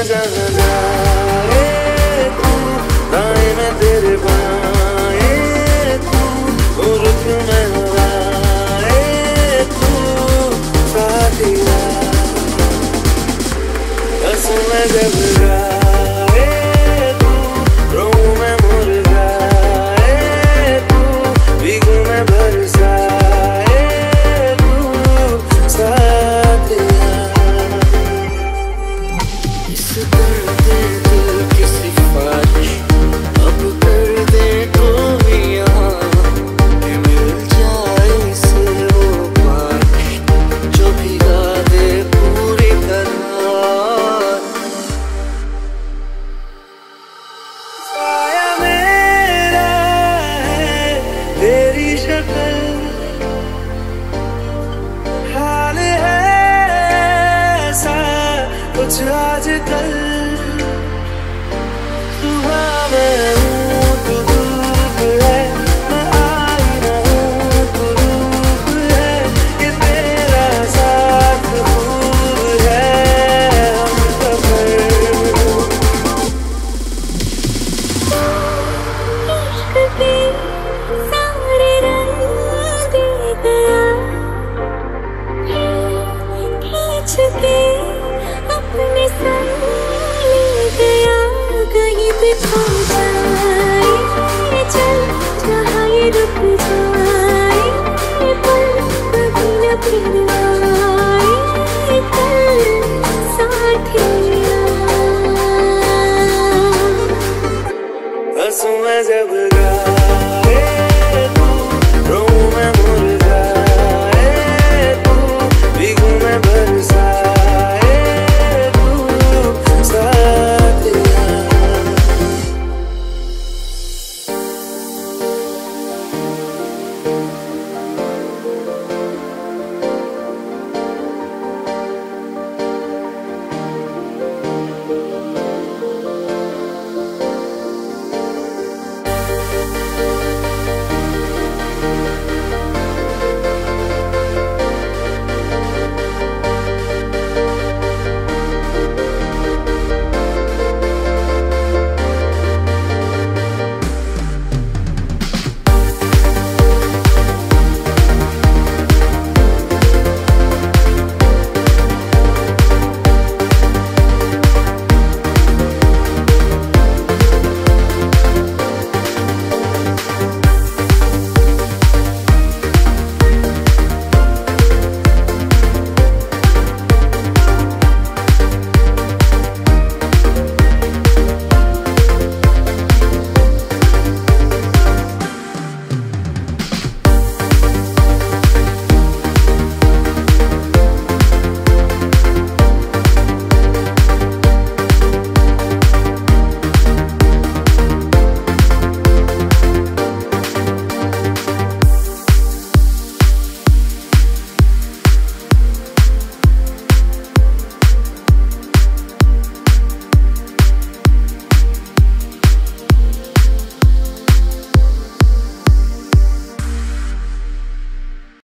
मैं जहाँ जाए तू, दाएं में तेरे बाएं तू, रुक मैं हवाए तू, साथिया बस मैं जब गाए तू, रोऊं मैं मुरझाए तू, भीगूं मैं बरसाए तू, साथिया इस दर्द दिल की सिफारिश अब कर दे कोई यहाँ, मिल जाए इसे वो बारिश जो भिगा दे पूरी तरह। साया मेरा है तेरी शक्ल, हाल है ऐसा कुछ आजकल, सुबह मैं हूँ तू धूप है, मैं आईना हूँ तू रूप है, ये तेरा साथ खूब है हम सफर। इश्क के सारे रंग दे गया, खींच के अपने संग ले गया, कहीं दिखा